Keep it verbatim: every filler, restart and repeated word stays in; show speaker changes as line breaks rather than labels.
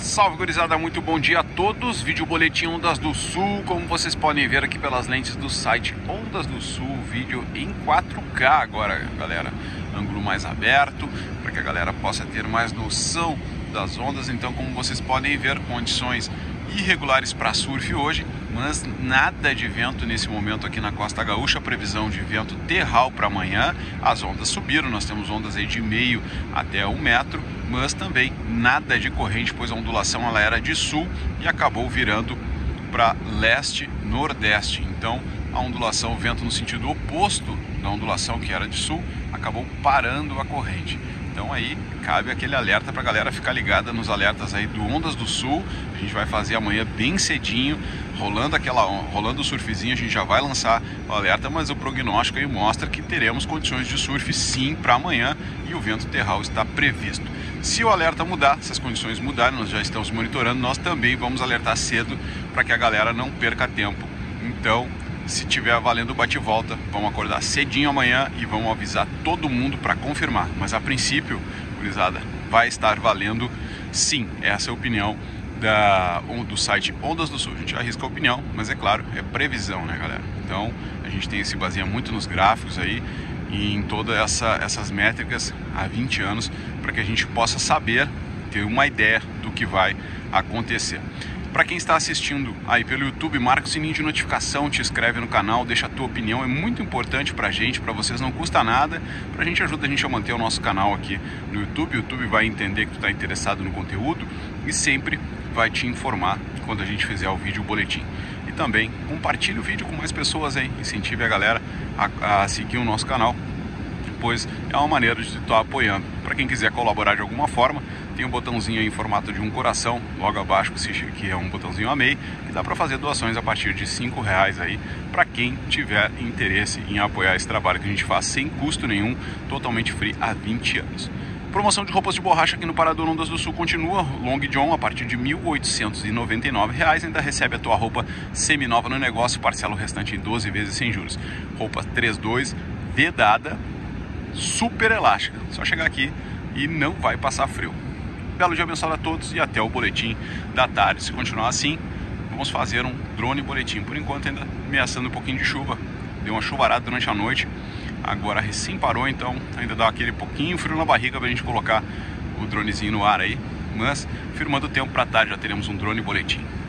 Salve, gurizada, muito bom dia a todos. Vídeo boletim Ondas do Sul, como vocês podem ver aqui pelas lentes do site Ondas do Sul, vídeo em quatro K agora, galera, ângulo mais aberto, para que a galera possa ter mais noção das ondas. Então, como vocês podem ver, condições irregulares para surf hoje, mas nada de vento nesse momento aqui na Costa Gaúcha. Previsão de vento terral para amanhã. As ondas subiram, nós temos ondas aí de meio até um metro, mas também nada de corrente, pois a ondulação ela era de sul e acabou virando para leste-nordeste. Então a ondulação, o vento no sentido oposto da ondulação, que era de sul, acabou parando a corrente. Então aí cabe aquele alerta para a galera ficar ligada nos alertas aí do Ondas do Sul. A gente vai fazer amanhã bem cedinho, rolando aquela rolando o surfzinho, a gente já vai lançar o alerta, mas o prognóstico aí mostra que teremos condições de surf sim para amanhã e o vento terral está previsto. Se o alerta mudar, se as condições mudarem, nós já estamos monitorando, nós também vamos alertar cedo para que a galera não perca tempo. Então, se tiver valendo o bate-volta, vamos acordar cedinho amanhã e vamos avisar todo mundo para confirmar. Mas a princípio, gurizada, vai estar valendo sim. Essa é a opinião da, do site Ondas do Sul. A gente arrisca a opinião, mas é claro, é previsão, né, galera? Então a gente tem se baseia muito nos gráficos aí e em todas essa, essas métricas há vinte anos, para que a gente possa saber, ter uma ideia do que vai acontecer. Para quem está assistindo aí pelo YouTube, marca o sininho de notificação, te inscreve no canal, deixa a tua opinião, é muito importante pra gente, pra vocês não custa nada, pra gente ajuda a gente a manter o nosso canal aqui no YouTube. O YouTube vai entender que tu está interessado no conteúdo e sempre vai te informar quando a gente fizer o vídeo, o boletim. E também compartilhe o vídeo com mais pessoas aí, incentive a galera a, a seguir o nosso canal, pois é uma maneira de estar apoiando. Para quem quiser colaborar de alguma forma, tem um botãozinho aí em formato de um coração logo abaixo, que é um botãozinho amei, que dá para fazer doações a partir de cinco reais aí, para quem tiver interesse em apoiar esse trabalho que a gente faz sem custo nenhum, totalmente free há vinte anos. Promoção de roupas de borracha aqui no Parador Ondas do Sul continua. Long John a partir de mil oitocentos e noventa e nove reais, ainda recebe a tua roupa semi-nova no negócio, parcela o restante em doze vezes sem juros. Roupa três dois, vedada, super elástica, só chegar aqui e não vai passar frio. Belo dia abençoado a todos e até o boletim da tarde. Se continuar assim, vamos fazer um drone boletim. Por enquanto ainda ameaçando um pouquinho de chuva, deu uma chuvarada durante a noite, agora recém parou, então ainda dá aquele pouquinho frio na barriga pra gente colocar o dronezinho no ar aí, mas firmando o tempo para tarde já teremos um drone boletim.